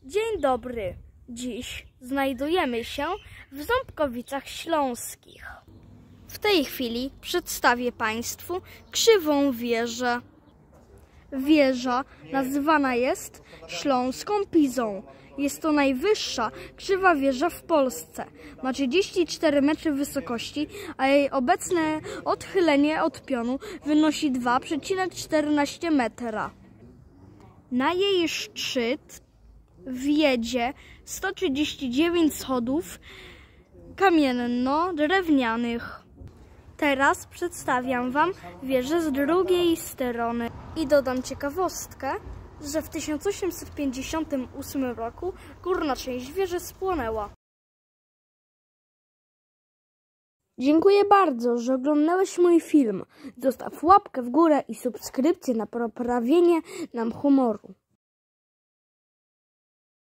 Dzień dobry. Dziś znajdujemy się w Ząbkowicach Śląskich. W tej chwili przedstawię Państwu krzywą wieżę. Wieża nazywana jest Śląską Pizą. Jest to najwyższa krzywa wieża w Polsce. Ma 34 metry wysokości, a jej obecne odchylenie od pionu wynosi 2,14 metra. Na jej szczyt wjedzie 139 schodów kamienno-drewnianych. Teraz przedstawiam Wam wieżę z drugiej strony i dodam ciekawostkę, że w 1858 roku górna część wieży spłonęła. Dziękuję bardzo, że oglądałeś mój film. Zostaw łapkę w górę i subskrypcję na poprawienie nam humoru.